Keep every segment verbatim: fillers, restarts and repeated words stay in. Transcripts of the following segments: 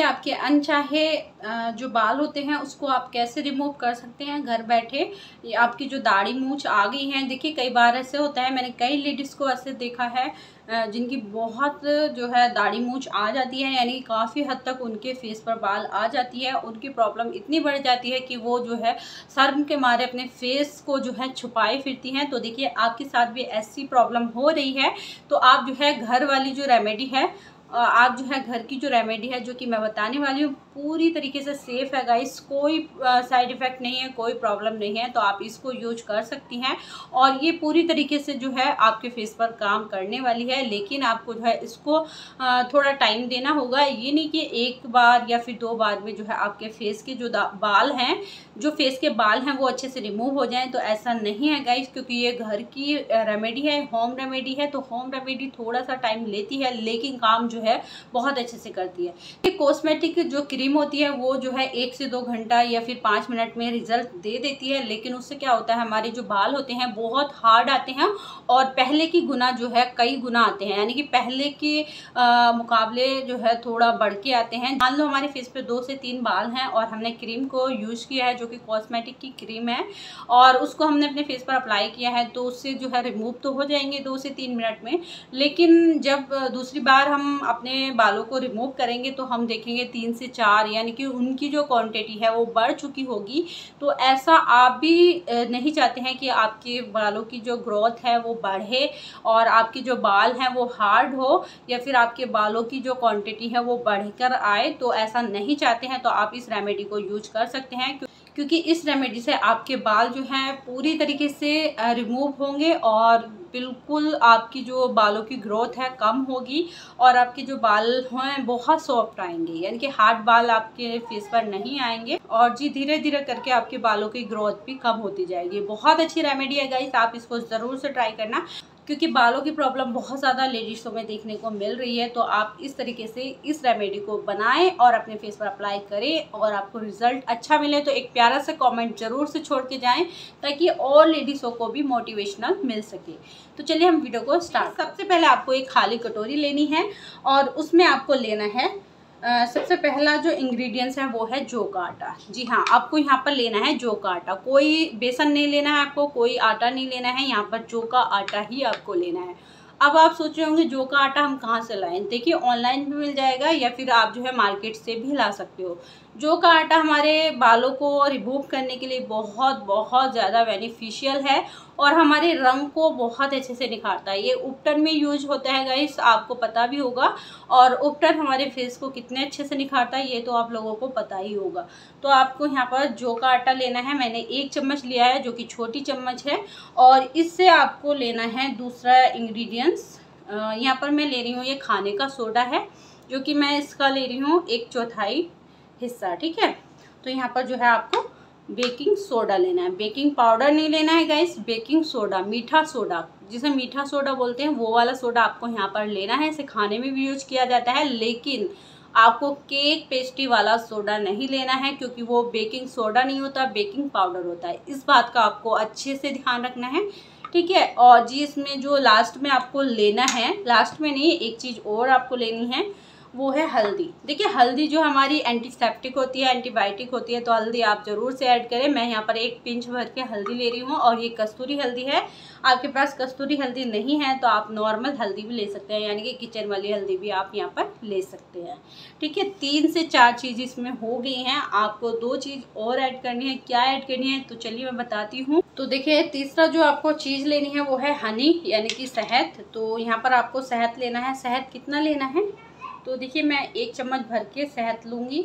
आपके अनचाहे जो बाल होते हैं उसको आप कैसे रिमूव कर सकते हैं घर बैठे। आपकी जो दाढ़ी मूंछ आ गई है, देखिए कई बार ऐसे होता है, मैंने कई लेडीज़ को ऐसे देखा है जिनकी बहुत जो है दाढ़ी मूंछ आ जाती है, यानी काफ़ी हद तक उनके फेस पर बाल आ जाती है। उनकी प्रॉब्लम इतनी बढ़ जाती है कि वो जो है शर्म के मारे अपने फेस को जो है छुपाए फिरती हैं। तो देखिए आपके साथ भी ऐसी प्रॉब्लम हो रही है तो आप जो है घर वाली जो रेमेडी है, आप जो है घर की जो रेमेडी है जो कि मैं बताने वाली हूँ पूरी तरीके से सेफ़ है गाइस, कोई साइड इफ़ेक्ट नहीं है, कोई प्रॉब्लम नहीं है। तो आप इसको यूज कर सकती हैं और ये पूरी तरीके से जो है आपके फेस पर काम करने वाली है। लेकिन आपको जो है इसको थोड़ा टाइम देना होगा, ये नहीं कि एक बार या फिर दो बार में जो है आपके फेस के जो बाल हैं जो फेस के बाल हैं वो अच्छे से रिमूव हो जाएं। तो ऐसा नहीं है गाइस, क्योंकि ये घर की रेमेडी है, होम रेमेडी है। तो होम रेमेडी थोड़ा सा टाइम लेती है लेकिन काम जो है बहुत अच्छे से करती है। ये कॉस्मेटिक जो क्रीम होती है वो जो है एक से दो घंटा या फिर पाँच मिनट में रिजल्ट दे देती है, लेकिन उससे क्या होता है हमारे जो बाल होते हैं बहुत हार्ड आते हैं और पहले की गुना जो है कई गुना आते हैं, यानी कि पहले के आ, मुकाबले जो है थोड़ा बढ़ के आते हैं। मान लो हमारे फेस पे दो से तीन बाल हैं और हमने क्रीम को यूज़ किया है जो कि कॉस्मेटिक की क्रीम है और उसको हमने अपने फेस पर अप्लाई किया है तो उससे जो है रिमूव तो हो जाएंगे दो से तीन मिनट में। लेकिन जब दूसरी बार हम अपने बालों को रिमूव करेंगे तो हम देखेंगे तीन से चार, यानी कि उनकी जो क्वांटिटी है वो बढ़ चुकी होगी। तो ऐसा आप भी नहीं चाहते हैं कि आपके बालों की जो ग्रोथ है वो बढ़े और आपके जो बाल हैं वो हार्ड हो या फिर आपके बालों की जो क्वांटिटी है वो बढ़कर आए। तो ऐसा नहीं चाहते हैं तो आप इस रेमेडी को यूज कर सकते हैं, क्योंकि इस रेमेडी से आपके बाल जो हैं पूरी तरीके से रिमूव होंगे और बिल्कुल आपकी जो बालों की ग्रोथ है कम होगी और आपके जो बाल हैं बहुत सॉफ्ट आएंगे, यानी कि हार्ड बाल आपके फेस पर नहीं आएंगे और जी धीरे धीरे करके आपके बालों की ग्रोथ भी कम होती जाएगी। बहुत अच्छी रेमेडी है गाइस, आप इसको ज़रूर से ट्राई करना, क्योंकि बालों की प्रॉब्लम बहुत ज़्यादा लेडीज़ों में देखने को मिल रही है। तो आप इस तरीके से इस रेमेडी को बनाएं और अपने फेस पर अप्लाई करें और आपको रिजल्ट अच्छा मिले तो एक प्यारा सा कमेंट ज़रूर से छोड़ के जाएं ताकि और लेडीज़ों को भी मोटिवेशनल मिल सके। तो चलिए हम वीडियो को स्टार्ट। सबसे पहले आपको एक खाली कटोरी लेनी है और उसमें आपको लेना है Uh, सबसे पहला जो इंग्रेडिएंट्स है वो है जौ का आटा। जी हाँ, आपको यहाँ पर लेना है जौ का आटा, कोई बेसन नहीं लेना है आपको, कोई आटा नहीं लेना है, यहाँ पर जौ का आटा ही आपको लेना है। अब आप सोच रहे होंगे जौ का आटा हम कहाँ से लाएं? देखिए ऑनलाइन भी मिल जाएगा या फिर आप जो है मार्केट से भी ला सकते हो। जौ का आटा हमारे बालों को रिमूव करने के लिए बहुत बहुत ज़्यादा बेनिफिशियल है और हमारे रंग को बहुत अच्छे से निखारता है। ये उपटन में यूज होता है गाइस, आपको पता भी होगा, और उपटन हमारे फेस को कितने अच्छे से निखारता है ये तो आप लोगों को पता ही होगा। तो आपको यहाँ पर जौ का आटा लेना है, मैंने एक चम्मच लिया है जो कि छोटी चम्मच है। और इससे आपको लेना है दूसरा इंग्रेडिएंट्स, यहाँ पर मैं ले रही हूँ ये खाने का सोडा है जो कि मैं इसका ले रही हूँ एक चौथाई हिस्सा, ठीक है। तो यहाँ पर जो है आपको बेकिंग सोडा लेना है, बेकिंग पाउडर नहीं लेना है गाइस, बेकिंग सोडा, मीठा सोडा जिसे मीठा सोडा बोलते हैं वो वाला सोडा आपको यहाँ पर लेना है। इसे खाने में भी यूज किया जाता है लेकिन आपको केक पेस्ट्री वाला सोडा नहीं लेना है क्योंकि वो बेकिंग सोडा नहीं होता, बेकिंग पाउडर होता है। इस बात का आपको अच्छे से ध्यान रखना है, ठीक है। और जी इसमें जो लास्ट में आपको लेना है, लास्ट में नहीं एक चीज़ और आपको लेनी है वो है हल्दी। देखिए हल्दी जो हमारी एंटीसेप्टिक होती है, एंटीबायोटिक होती है, तो हल्दी आप ज़रूर से ऐड करें। मैं यहाँ पर एक पिंच भर के हल्दी ले रही हूँ और ये कस्तूरी हल्दी है। आपके पास कस्तूरी हल्दी नहीं है तो आप नॉर्मल हल्दी भी ले सकते हैं, यानी कि किचन वाली हल्दी भी आप यहाँ पर ले सकते हैं, ठीक है। तीन से चार चीज़ इसमें हो गई हैं, आपको दो चीज़ और ऐड करनी है। क्या ऐड करनी है तो चलिए मैं बताती हूँ। तो देखिए तीसरा जो आपको चीज़ लेनी है वो है हनी, यानी कि शहद। तो यहाँ पर आपको शहद लेना है। शहद कितना लेना है तो देखिए मैं एक चम्मच भर के शहद लूँगी,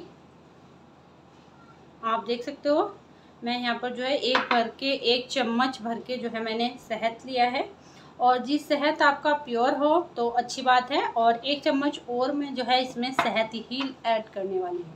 आप देख सकते हो। मैं यहाँ पर जो है एक भर के एक चम्मच भर के जो है मैंने शहद लिया है। और जी शहद आपका प्योर हो तो अच्छी बात है, और एक चम्मच और मैं जो है इसमें शहद ही ऐड करने वाली हूँ।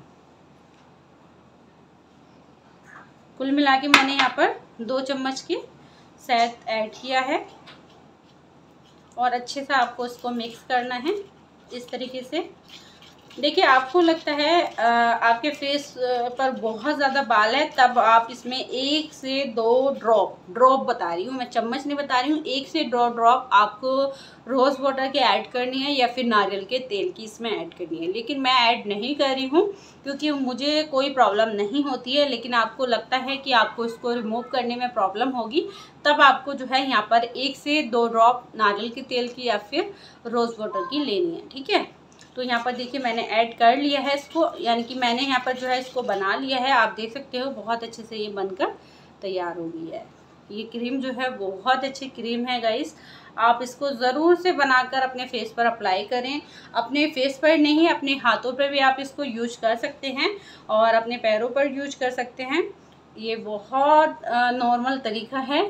कुल मिला के मैंने यहाँ पर दो चम्मच की शहद ऐड किया है और अच्छे से आपको इसको मिक्स करना है इस तरीके से। देखिए आपको लगता है आ, आपके फेस पर बहुत ज़्यादा बाल है, तब आप इसमें एक से दो ड्रॉप ड्रॉप बता रही हूँ मैं, चम्मच नहीं बता रही हूँ, एक से दो ड्रॉप आपको रोज़ वाटर के ऐड करनी है या फिर नारियल के तेल की इसमें ऐड करनी है। लेकिन मैं ऐड नहीं कर रही हूँ क्योंकि मुझे कोई प्रॉब्लम नहीं होती है, लेकिन आपको लगता है कि आपको इसको रिमूव करने में प्रॉब्लम होगी, तब आपको जो है यहाँ पर एक से दो ड्रॉप नारियल के तेल की या फिर रोज़ वाटर की लेनी है। ठीक है, तो यहाँ पर देखिए मैंने ऐड कर लिया है इसको, यानी कि मैंने यहाँ पर जो है इसको बना लिया है। आप देख सकते हो बहुत अच्छे से ये बनकर तैयार हो गई है। ये क्रीम जो है बहुत अच्छी क्रीम है गाइस, आप इसको ज़रूर से बनाकर अपने फेस पर अप्लाई करें। अपने फेस पर नहीं, अपने हाथों पर भी आप इसको यूज कर सकते हैं और अपने पैरों पर यूज कर सकते हैं। ये बहुत नॉर्मल तरीका है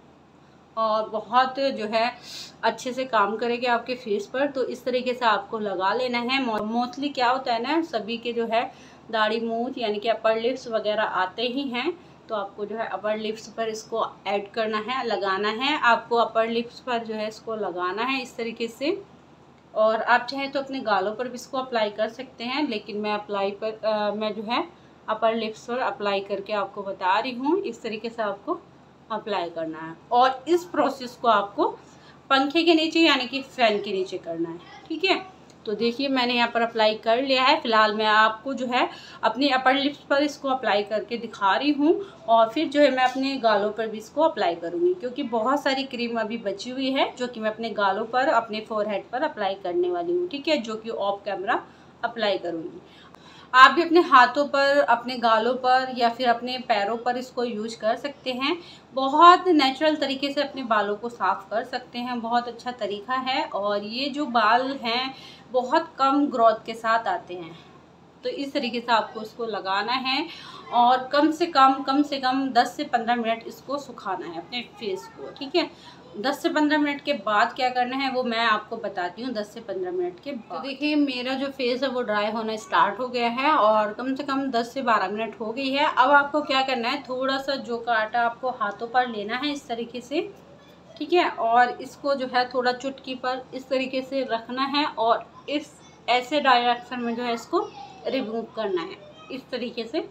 और बहुत जो है अच्छे से काम करेगी आपके फेस पर। तो इस तरीके से आपको लगा लेना है। मोस्टली क्या होता है ना, सभी के जो है दाढ़ी मूंछ यानी कि अपर लिप्स वगैरह आते ही हैं, तो आपको जो है अपर लिप्स पर इसको ऐड करना है, लगाना है। आपको अपर लिप्स पर जो है इसको लगाना है इस तरीके से, और आप चाहे तो अपने गालों पर भी इसको अप्लाई कर सकते हैं, लेकिन मैं अप्लाई पर आ, मैं जो है अपर लिप्स पर अप्लाई करके आपको बता रही हूँ। इस तरीके से आपको अप्लाई करना है और इस प्रोसेस को आपको पंखे के नीचे यानी कि फैन के नीचे करना है। ठीक है, तो देखिए मैंने यहाँ पर अप्लाई कर लिया है। फिलहाल मैं आपको जो है अपने अपर लिप्स पर इसको अप्लाई करके दिखा रही हूँ और फिर जो है मैं अपने गालों पर भी इसको अप्लाई करूँगी, क्योंकि बहुत सारी क्रीम अभी बची हुई है जो कि मैं अपने गालों पर, अपने फोरहेड पर अप्लाई करने वाली हूँ। ठीक है, जो कि ऑफ कैमरा अप्लाई करूँगी। आप भी अपने हाथों पर, अपने गालों पर या फिर अपने पैरों पर इसको यूज कर सकते हैं। बहुत नेचुरल तरीके से अपने बालों को साफ़ कर सकते हैं, बहुत अच्छा तरीका है। और ये जो बाल हैं बहुत कम ग्रोथ के साथ आते हैं, तो इस तरीके से आपको इसको लगाना है और कम से कम कम से कम दस से पंद्रह मिनट इसको सुखाना है अपने फेस को। ठीक है, दस से पंद्रह मिनट के बाद क्या करना है वो मैं आपको बताती हूँ। दस से पंद्रह मिनट के बाद तो देखिए मेरा जो फेस है वो ड्राई होना स्टार्ट हो गया है और कम से कम दस से बारह मिनट हो गई है। अब आपको क्या करना है, थोड़ा सा जौ का आटा आपको हाथों पर लेना है इस तरीके से। ठीक है, और इसको जो है थोड़ा चुटकी पर इस तरीके से रखना है और इस ऐसे डायरेक्शन में जो है इसको रिमूव करना है इस तरीके से,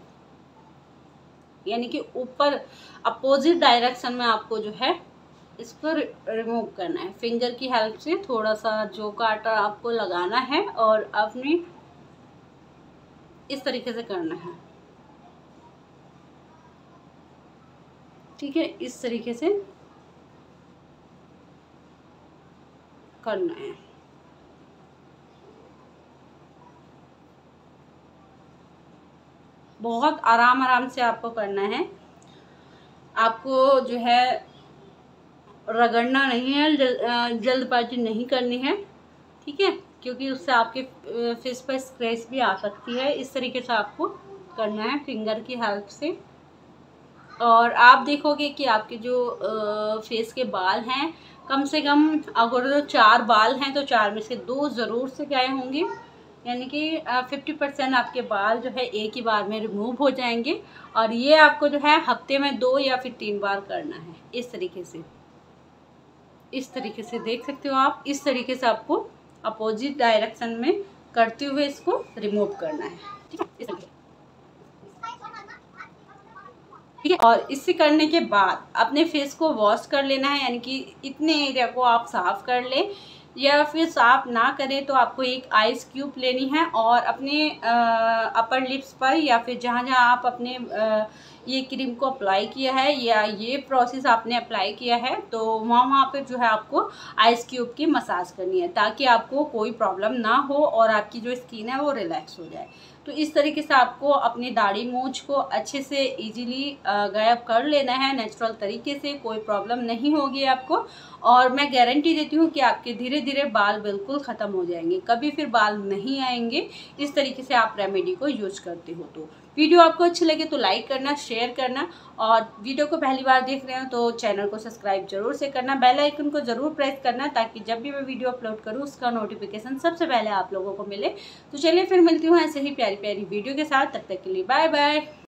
यानी कि ऊपर अपोजिट डायरेक्शन में आपको जो है इसको रिमूव करना है। फिंगर की हेल्प से थोड़ा सा जौ का आटा आपको लगाना है और अपनी इस तरीके से करना है। ठीक है, इस तरीके से करना है। बहुत आराम आराम से आपको करना है, आपको जो है रगड़ना नहीं है, जल, जल्दबाजी नहीं करनी है। ठीक है, क्योंकि उससे आपके फेस पर स्क्रैच भी आ सकती है। इस तरीके से आपको करना है फिंगर की हेल्प से। और आप देखोगे कि आपके जो फेस के बाल हैं, कम से कम अगर जो चार बाल हैं तो चार में से दो ज़रूर से गए होंगे, यानी कि फिफ्टी परसेंट आपके बाल जो है एक ही बार में रिमूव हो जाएंगे। और ये आपको जो है हफ्ते में दो या फिर तीन बार करना है इस तरीके से। इस तरीके से देख सकते हो आप, इस तरीके से आपको अपोजिट डायरेक्शन में करते हुए इसको रिमूव करना है। ठीक है, इस तरीके। ठीक है, और इससे करने के बाद अपने फेस को वॉश कर लेना है, यानी कि इतने एरिया को आप साफ कर ले, या फिर साफ ना करें तो आपको एक आइस क्यूब लेनी है और अपने अपर लिप्स पर या फिर जहाँ जहाँ आप अपने आ, ये क्रीम को अप्लाई किया है या ये प्रोसेस आपने अप्लाई किया है, तो वहाँ वहाँ पर जो है आपको आइस क्यूब की मसाज करनी है, ताकि आपको कोई प्रॉब्लम ना हो और आपकी जो स्किन है वो रिलैक्स हो जाए। तो इस तरीके से आपको अपनी दाढ़ी मूंछ को अच्छे से इजीली गायब कर लेना है नेचुरल तरीके से, कोई प्रॉब्लम नहीं होगी आपको। और मैं गारंटी देती हूँ कि आपके धीरे धीरे बाल बिल्कुल ख़त्म हो जाएंगे, कभी फिर बाल नहीं आएंगे इस तरीके से आप रेमेडी को यूज करते हो। तो वीडियो आपको अच्छी लगे तो लाइक करना, शेयर करना, और वीडियो को पहली बार देख रहे हो तो चैनल को सब्सक्राइब जरूर से करना, बेल आइकन को ज़रूर प्रेस करना, ताकि जब भी मैं वीडियो अपलोड करूँ उसका नोटिफिकेशन सबसे पहले आप लोगों को मिले। तो चलिए फिर मिलती हूँ ऐसे ही प्यारी प्यारी वीडियो के साथ, तब तक के लिए बाय बाय।